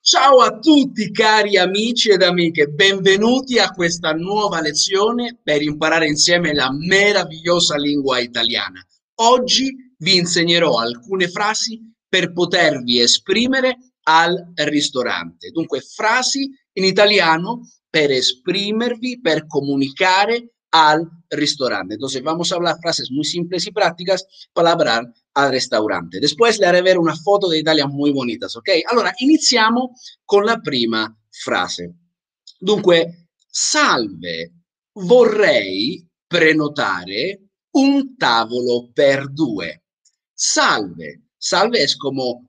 Ciao a tutti cari amici ed amiche, benvenuti a questa nuova lezione per imparare insieme la meravigliosa lingua italiana. Oggi vi insegnerò alcune frasi per potervi esprimere al ristorante. Dunque, frasi in italiano per esprimervi, per comunicare al restaurante. Entonces, vamos a hablar frases muy simples y prácticas para hablar al restaurante. Después le haré ver una foto de Italia muy bonitas, ¿ok? Allora, iniziamo con la prima frase. Dunque, salve, vorrei prenotare un tavolo per due. Salve, salve es como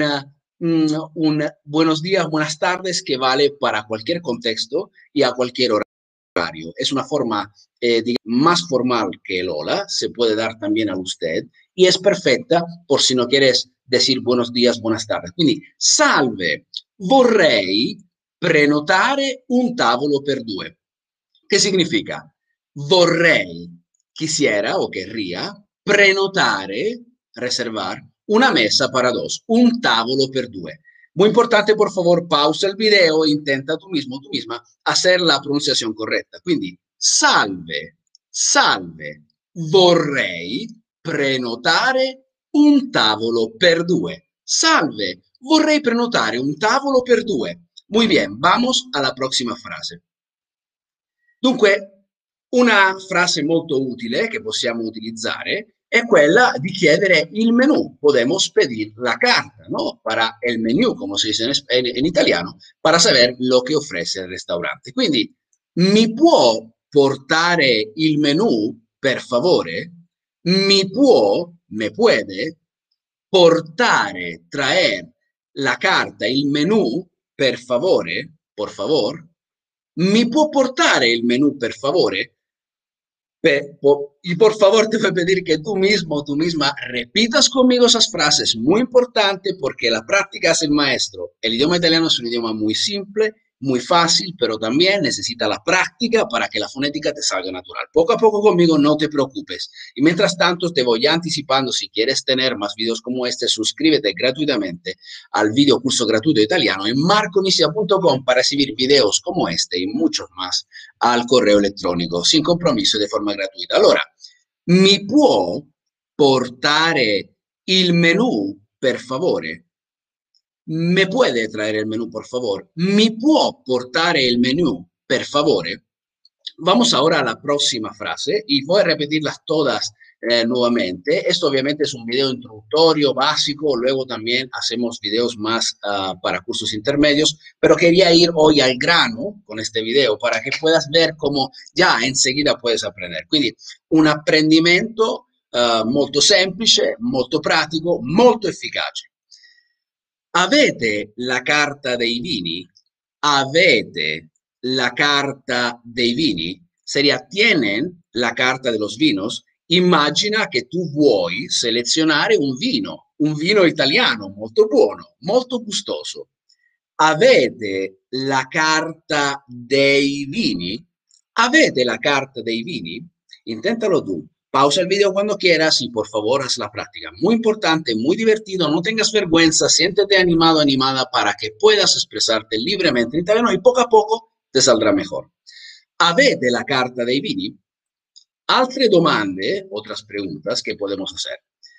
un buenos días, buenas tardes que vale para cualquier contexto y a cualquier horario. Es una forma más formal que el hola, se puede dar también al usted y es perfecta por si no quieres decir buenos días, buenas tardes. Quindi, salve, vorrei prenotare un tavolo per due. Che significa? Vorrei, quisiera o querría, prenotare, reservar, una mesa para dos, un tavolo per due. Muy importante, por favor, pausa el video e intenta tú mismo, tú misma, hacer la pronunciación correcta. Quindi, salve, salve, vorrei prenotare un tavolo per due. Salve, vorrei prenotare un tavolo per due. Muy bien, vamos a la próxima frase. Dunque, una frase molto utile che possiamo utilizzare è quella di chiedere il menù. Podemos pedir la carta, ¿no? Para el menú, como se dice en italiano, para saber lo che ofrece il ristorante. Quindi, mi può portare il menù, per favore? Mi può, me puede, portare, traer la carta, il menù, per favore, por favor? ¿Me può portare el menú, per favore? Y por favor te voy a pedir que tú mismo, tú misma, repitas conmigo esas frases, muy importante porque la práctica es el maestro. El idioma italiano es un idioma muy simple, muy fácil, pero también necesita la práctica para que la fonética te salga natural. Poco a poco conmigo, no te preocupes. Y mientras tanto, te voy anticipando, si quieres tener más videos como este, suscríbete gratuitamente al video curso gratuito italiano en marconicia.com para recibir videos como este y muchos más al correo elettronico, sin compromesso, di forma gratuita. Allora, mi può portare il menù, per favore? ¿Me puede traer el menú, por favor? ¿Me può portare el menú, per favore? Vamos ahora a la próxima frase y voy a repetirlas todas nuevamente. Esto obviamente es un video introductorio, básico, luego también hacemos videos más para cursos intermedios, pero quería ir hoy al grano con este video para que puedas ver cómo ya enseguida puedes aprender. Quindi un apprendimento molto semplice, molto pratico, molto efficace. Avete la carta dei vini? Avete la carta dei vini? Sería, ¿tienen la carta de los vinos? Immagina che tu vuoi selezionare un vino italiano molto buono, molto gustoso. Avete la carta dei vini? Avete la carta dei vini? Inténtalo tú. Pausa el video cuando quieras y por favor haz la práctica. Muy importante, muy divertido, no tengas vergüenza, siéntete animado, animada para que puedas expresarte libremente en italiano y poco a poco te saldrá mejor. Avete la carta dei vini? Altre domande, otras preguntas que podemos hacer.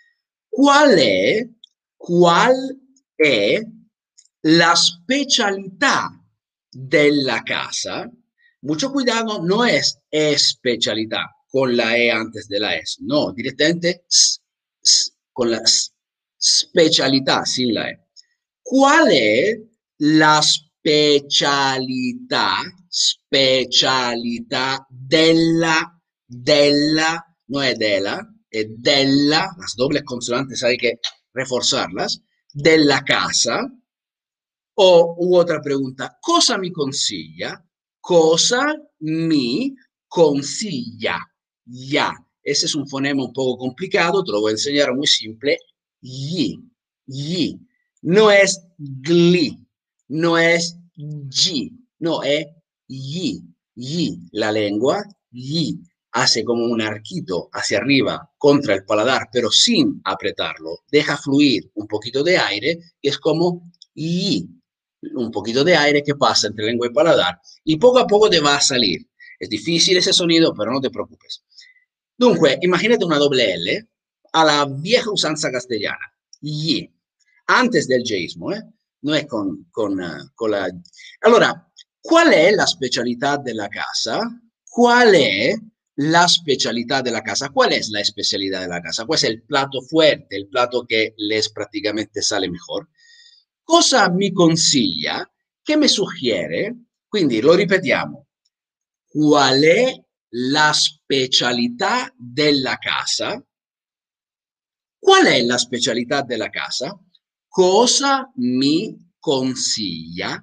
Cuál è la specialità della casa? Mucho cuidado, no es especialidad con la E antes de la S, no, directamente con la S, specialità sin la E. ¿Cuál è la specialità della, no è della, è della, las dobles consonantes hay que reforzarlas, della casa? O otra pregunta, ¿cosa mi consiglia? Cosa mi consiglia? Ya. Ese es un fonema un poco complicado, te lo voy a enseñar muy simple. Yi, yi. No es gli, no es gi, no es yi, yi. La lengua, yi, hace como un arquito hacia arriba contra el paladar, pero sin apretarlo. Deja fluir un poquito de aire y es como yi. un poquito de aire que pasa entre lengua y paladar y poco a poco te va a salir. Es difícil ese sonido, pero no te preocupes. Dunque, imagínate una doble L a la vieja usanza castellana. Y, antes del yeísmo, ¿eh? No es con la... Allora, ¿cuál es la specialità della casa? ¿Cuál es la specialità della casa? ¿Cuál es la especialidad de la casa? ¿Cuál es el plato fuerte, el plato que les prácticamente sale mejor? Cosa mi consiglia? Che mi suggiere? Quindi lo ripetiamo. Qual è la specialità della casa? Qual è la specialità della casa? Cosa mi consiglia?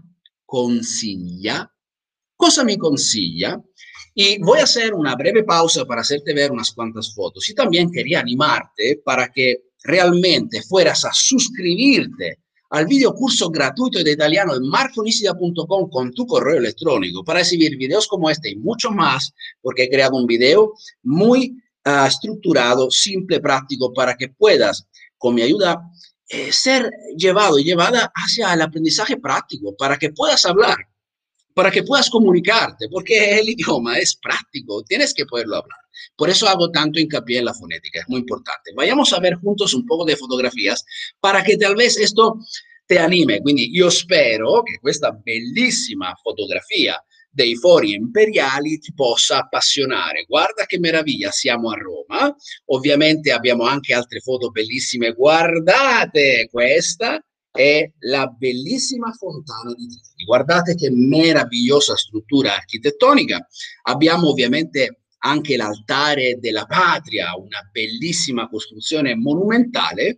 Consiglia. Cosa me consiglia? Y voy a hacer una breve pausa para hacerte ver unas cuantas fotos. Y también quería animarte para que realmente fueras a suscribirte al video curso gratuito de italiano en marconisida.com con tu correo electrónico para recibir videos como este y mucho más, porque he creado un video muy estructurado, simple, práctico, para que puedas, con mi ayuda, ser llevado y llevada hacia el aprendizaje práctico, para que puedas hablar, para que puedas comunicarte, porque el idioma es práctico, tienes que poderlo hablar. Por eso hago tanto hincapié en la fonética, es muy importante. Vayamos a ver juntos un poco de fotografías para che tal vez esto te anime. Quindi io spero che questa bellissima fotografia dei fori imperiali ti possa appassionare. Guarda che meraviglia, siamo a Roma. Ovviamente abbiamo anche altre foto bellissime. Guardate questa è la bellissima fontana di Trevi. Guardate che meravigliosa struttura architettonica. Abbiamo ovviamente anche l'altare della patria, una bellissima costruzione monumentale.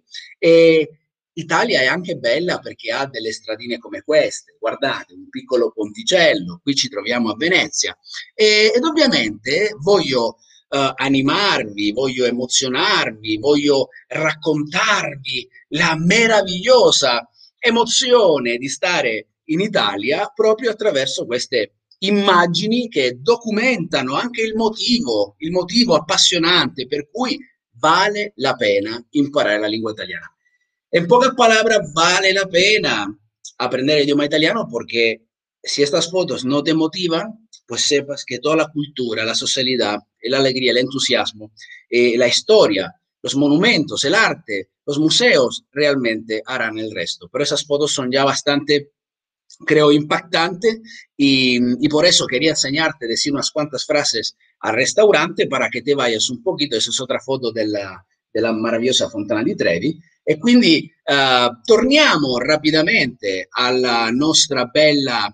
E Italia è anche bella perché ha delle stradine come queste. Guardate, un piccolo ponticello, qui ci troviamo a Venezia. Ed ovviamente voglio animarvi, voglio emozionarvi, voglio raccontarvi la meravigliosa emozione di stare in Italia proprio attraverso queste immagini che documentano anche il motivo appassionante per cui vale la pena imparare la lingua italiana. En pocas palabras, vale la pena aprender el idioma italiano porque si estas fotos no te motivan, pues sepas que toda la cultura, la socialidad, la alegría, el entusiasmo, la historia, los monumentos, el arte, los museos realmente harán el resto. Pero esas fotos son ya bastante, creo, impactantes y por eso quería enseñarte, decir unas cuantas frases al restaurante para que te vayas un poquito. Esa es otra foto della meravigliosa Fontana di Trevi. E quindi torniamo rapidamente alla nostra bella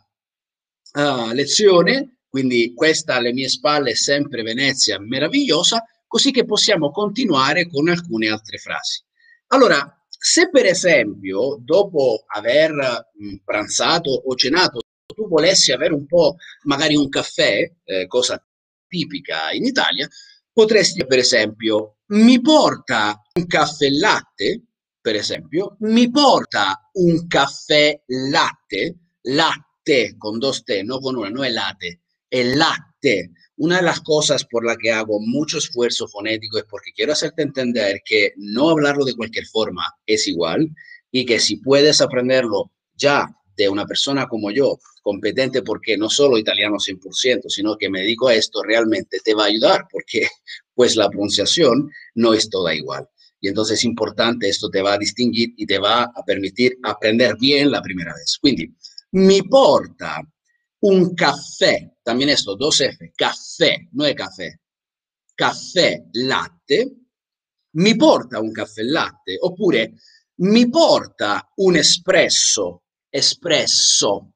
lezione. Quindi questa alle mie spalle è sempre Venezia meravigliosa, così che possiamo continuare con alcune altre frasi. Allora, se per esempio, dopo aver pranzato o cenato, tu volessi avere un po', magari un caffè, cosa tipica in Italia, potresti per esempio, mi porta un caffè latte? Per esempio, mi porta un caffè latte? Latte con dos T, no con una, no es latte, es latte. Una de las cosas por la que hago mucho esfuerzo fonético es porque quiero hacerte entender que no hablarlo de cualquier forma es igual y que si puedes aprenderlo ya de una persona como yo, competente porque no solo italiano 100%, sino que me dedico a esto, realmente te va a ayudar porque pues la pronunciación no es toda igual. Y entonces es importante, esto te va a distinguir y te va a permitir aprender bien la primera vez. Quindi, mi porta un caffè, también esto, dos F, caffè, no es café, caffè latte, mi porta un caffè latte, oppure mi porta un espresso, espresso,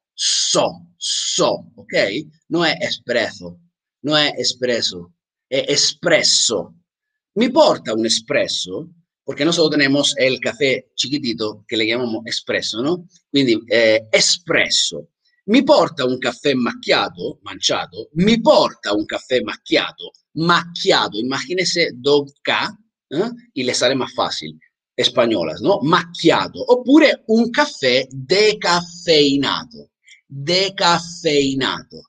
ok? No è espresso, no è espresso, è espresso. Mi porta un espresso, porque nosotros tenemos el café chiquitito que le llamamos espresso, ¿no? Quindi espresso. Mi porta un caffè macchiato, manciato, mi porta un caffè macchiato, macchiato, imagínese do K, y le sale más fácil, españolas, ¿no? Macchiato, oppure un caffè decaffeinato, decaffeinato,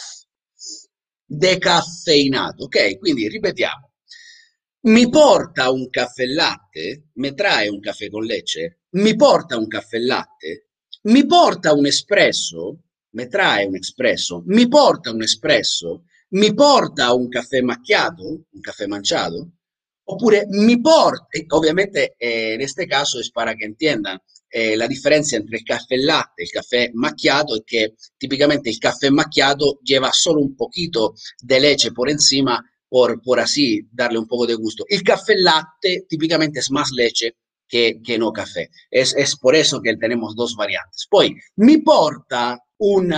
decaffeinato, ok? Quindi ripetiamo. Mi porta un caffè latte? Me trae un caffè con leche? Mi porta un caffè latte? mi porta un espresso, me trae un espresso, mi porta un espresso, mi porta un caffè macchiato, un caffè manciato, oppure mi porta, ovviamente en este caso es para que entiendan la diferencia entre el café latte y el café macchiato es que típicamente el café macchiato lleva solo un poquito de leche por encima por así darle un poco de gusto. El café latte típicamente es más leche que no café. Es por eso que tenemos dos variantes. Poi mi porta un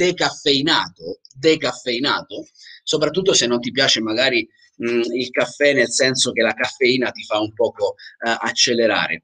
decaffeinato, soprattutto se non ti piace magari il caffè nel senso che la caffeina ti fa un poco accelerare.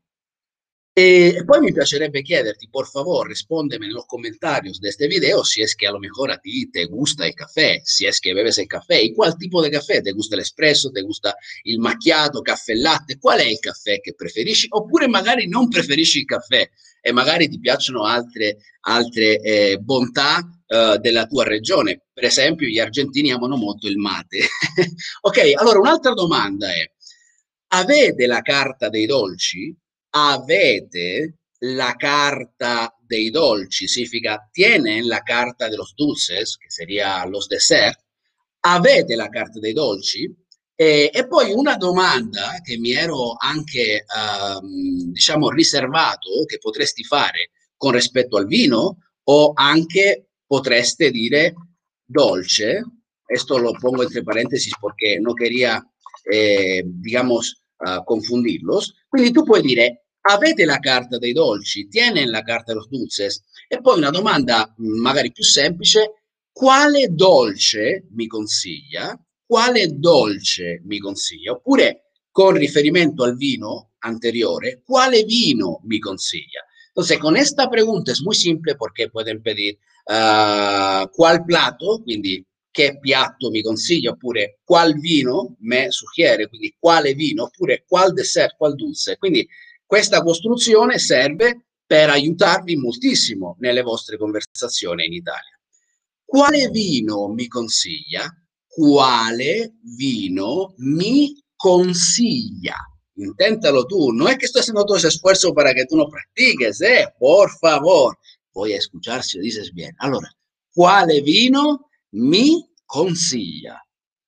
Y poi me piacerebbe chiederti, por favor, respóndeme en los comentarios de este video si es que a lo mejor a ti te gusta el café, si es que bebes el café y cuál tipo de café, ¿te gusta el espresso, te gusta il macchiato, caffè latte, qual è il caffè che preferisci? Oppure magari non preferisci il caffè e magari ti piacciono altre bontà della tua regione. Per esempio, gli argentini amano molto il mate. Ok, allora un'altra domanda è, avete la carta dei dolci? Avete la carta dei dolci, significa tienen la carta de los dulces, che sería los dessert, avete la carta dei dolci? E poi una domanda che mi ero anche, diciamo, riservato, che potresti fare con rispetto al vino, o anche potreste dire dolce, esto lo pongo entre paréntesis porque no quería, digamos, confundirlos. Quindi tu puoi dire avete la carta dei dolci, tienen la carta de los dulces, e poi una domanda magari più semplice, quale dolce mi consiglia? Quale dolce mi consiglia? Oppure con riferimento al vino anteriore, ¿cuál vino me consiglia? Entonces, con esta pregunta es muy simple porque pueden pedir ¿cuál plato? Quindi che piatto mi consiglia, oppure qual vino me suggerisce, quindi quale vino, oppure qual dessert, qual dulce. Quindi questa costruzione serve per aiutarvi moltissimo nelle vostre conversazioni in Italia. Quale vino mi consiglia? Quale vino mi consiglia? Inténtalo tú. No es que estoy haciendo todo ese esfuerzo para que tú no practiques, ¿eh? Por favor. Voy a escuchar si lo dices bien. Allora, quale vino mi consiglia?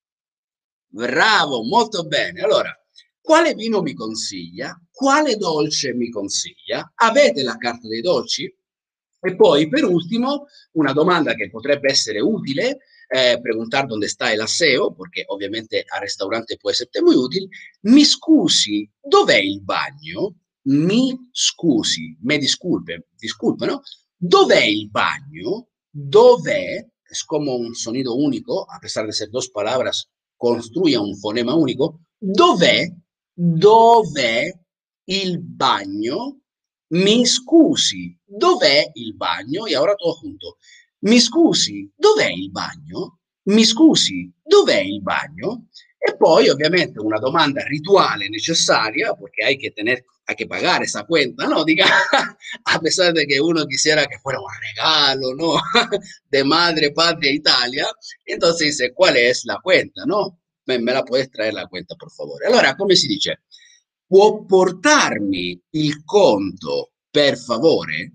Bravo, molto bene. Allora, quale vino mi consiglia? Quale dolce mi consiglia? Avete la carta dei dolci? E poi, per ultimo, una domanda che potrebbe essere utile, preguntar dónde está el aseo, perché ovviamente al ristorante può essere muy útil. Mi scusi, dov'è il bagno? Mi scusi, me disculpe, ¿no? Dov'è il bagno? Dov'è? Es como un sonido único, a pesar de ser dos palabras, construye un fonema único. Dov'è? Dov'è il bagno? Mi scusi, dov'è il bagno? E ora todo junto. Mi scusi, dov'è il bagno? Mi scusi, dov'è il bagno? E poi ovviamente una domanda rituale necessaria, porque hay que pagar esa cuenta, ¿no? Diga, a pesar de que uno quisiera que fuera un regalo, ¿no? De madre, patria, Italia, entonces dice, ¿cuál es la cuenta, no? Me la puedes traer la cuenta, por favor. Allora, come si dice? Può portarmi il conto, per favore?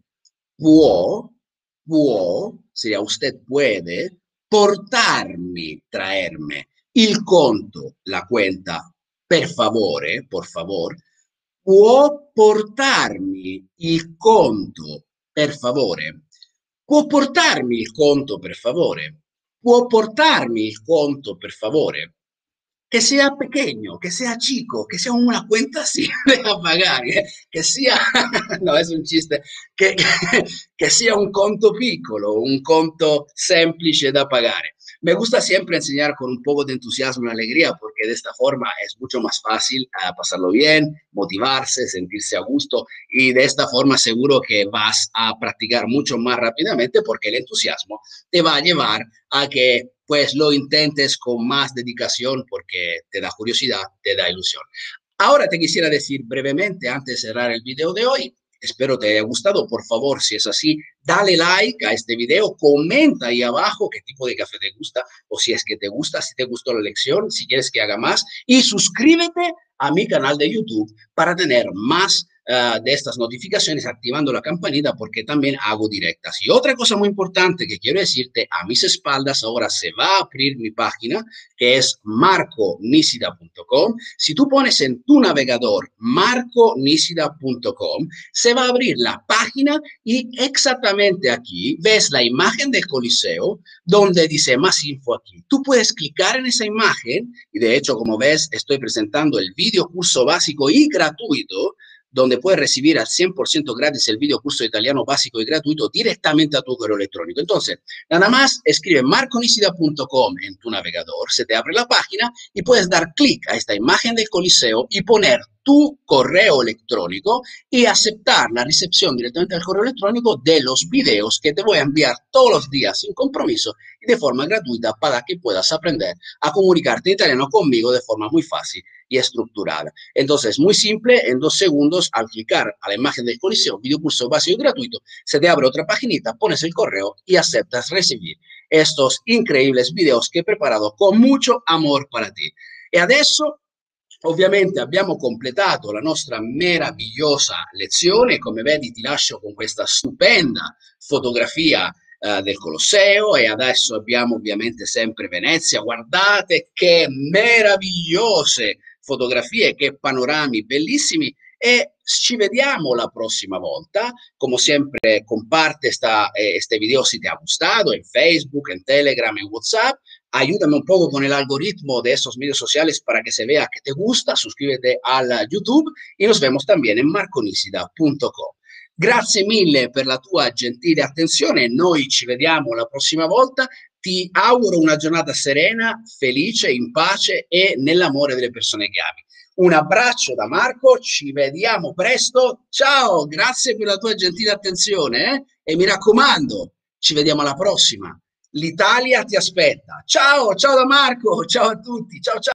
Può, sería usted puede, portarmi, traerme, il conto, la cuenta, per favore, por favor, può portarmi il conto, per favore, può portarmi il conto, per favore, può portarmi il conto, per favore, que sea pequeño, que sea chico, que sea una cuenta simple a pagar, que sea, no es un chiste, que sea un conto piccolo, un conto semplice da pagare. Me gusta siempre enseñar con un poco de entusiasmo y alegría porque de esta forma es mucho más fácil pasarlo bien, motivarse, sentirse a gusto y de esta forma seguro que vas a practicar mucho más rápidamente porque el entusiasmo te va a llevar a que pues lo intentes con más dedicación porque te da curiosidad, te da ilusión. Ahora te quisiera decir brevemente, antes de cerrar el video de hoy, espero te haya gustado, por favor, si es así, dale like a este video, comenta ahí abajo qué tipo de café te gusta, o si es que te gusta, si te gustó la lección, si quieres que haga más, y suscríbete a mi canal de YouTube para tener más de estas notificaciones activando la campanita porque también hago directas. Y otra cosa muy importante que quiero decirte, a mis espaldas ahora se va a abrir mi página que es marconisida.com. Si tú pones en tu navegador marconisida.com, se va a abrir la página y exactamente aquí ves la imagen del Coliseo donde dice más info aquí. Tú puedes clicar en esa imagen y de hecho, como ves, estoy presentando el video curso básico y gratuito donde puedes recibir al 100% gratis el video curso de italiano básico y gratuito directamente a tu correo electrónico. Entonces, nada más escribe marconisida.com en tu navegador, se te abre la página y puedes dar clic a esta imagen del Coliseo y poner tu correo electrónico y aceptar la recepción directamente al correo electrónico de los videos que te voy a enviar todos los días sin compromiso y de forma gratuita para que puedas aprender a comunicarte en italiano conmigo de forma muy fácil y estructurada. Entonces, muy simple, en 2 segundos, al clicar a la imagen del Coliseo, video curso básico y gratuito, se te abre otra paginita, pones el correo y aceptas recibir estos increíbles videos che ho preparato con mucho amor para ti. E adesso ovviamente abbiamo completato la nostra meravigliosa lezione, come vedi ti lascio con questa stupenda fotografia del Colosseo e adesso abbiamo ovviamente sempre Venezia, guardate che meravigliose fotografie, che panorami bellissimi e ci vediamo la prossima volta. Como siempre, comparte este video si te ha gustado en Facebook, en Telegram, en WhatsApp. Ayúdame un poco con el algoritmo de esos medios sociales para que se vea que te gusta. Suscríbete al YouTube y nos vemos también en marconisida.com. Grazie mille per la tua gentile attenzione. Noi ci vediamo la prossima volta. Ti auguro una giornata serena, felice, in pace e nell'amore delle persone che ami. Un abbraccio da Marco, ci vediamo presto. Ciao, grazie per la tua gentile attenzione e mi raccomando, ci vediamo alla prossima. L'Italia ti aspetta. Ciao, ciao da Marco, ciao a tutti, ciao ciao.